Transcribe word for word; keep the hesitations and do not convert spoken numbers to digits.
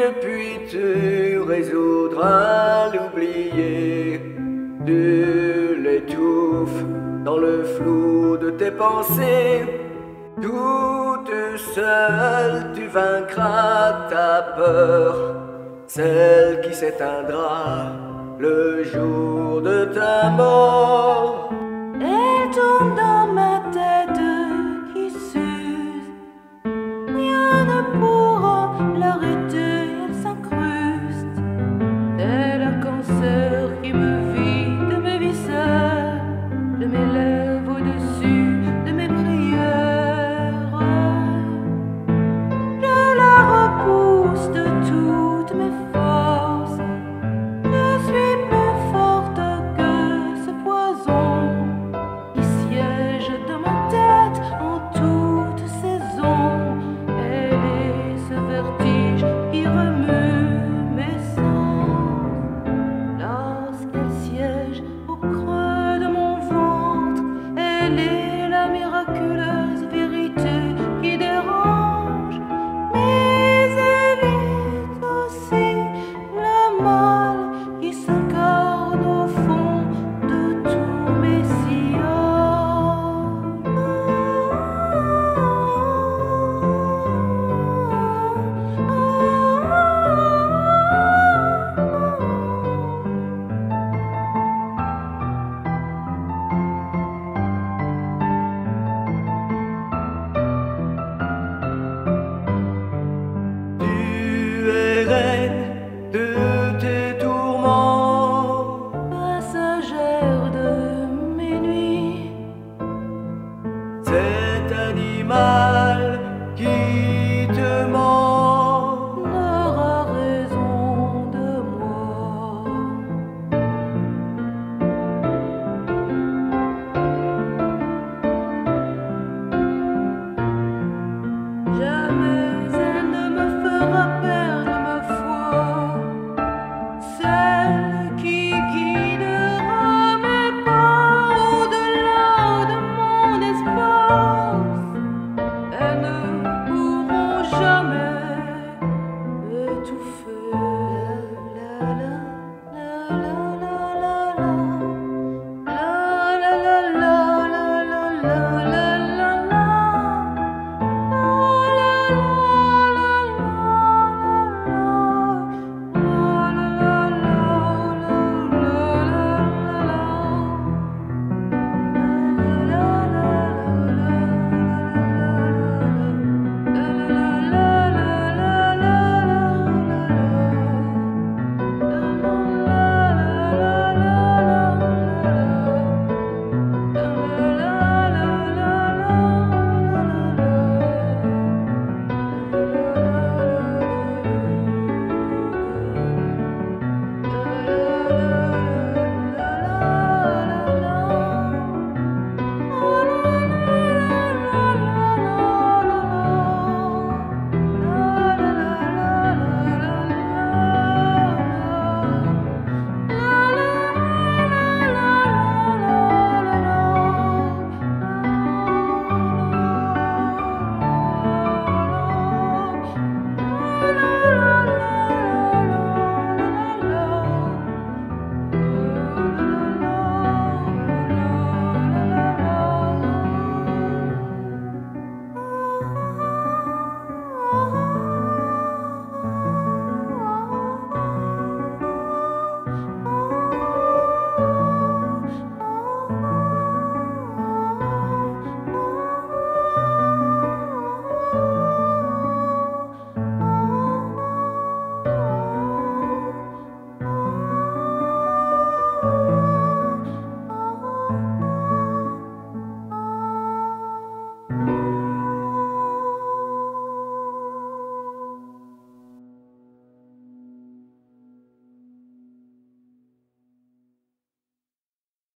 puis tu résoudras l'oublier. Tu l'étouffes dans le flou de tes pensées. Toute seule tu vaincras ta peur, celle qui s'éteindra le jour de ta mort. Elle tourne dans ma tête qui s'use, rien ne pourra l'arrêter, elle s'incruste. Tel un cancer qui me vide de mes viscères, je m'élève au-dessus de mes prières. Je la repousse de toutes mes forces, je suis plus forte que ce poison qui siège dans ma tête en toute saison. Elle est ce vertige qui remue mes sens. Lorsqu'elle siège au creux de mon ventre, elle est la miraculeuse vérité qui dérange. Mais elle est aussi le mal qui s'incarne au fond de tous mes sillons. Tu es reine de tes tourments, Passagère de mes nuits, cet animal qui te ment n'aura raison de moi. Jamais elle ne me fera perdre ma foi, celle qui guidera mes pas au-delà de mon espace. Elles ne pourront jamais m'étouffer. La la la la la la la la la la la la la la la.